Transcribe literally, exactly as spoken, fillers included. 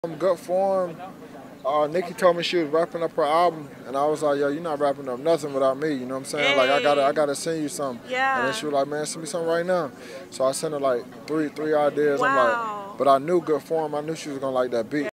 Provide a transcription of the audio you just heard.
Um, Good form. Uh, Nikki told me she was wrapping up her album, and I was like, "Yo, you're not wrapping up nothing without me." You know what I'm saying? Hey. Like, I gotta, I gotta send you something. Yeah. And then she was like, "Man, send me something right now." So I sent her like three, three ideas. Wow. I'm like, but I knew Good form. I knew she was gonna like that beat.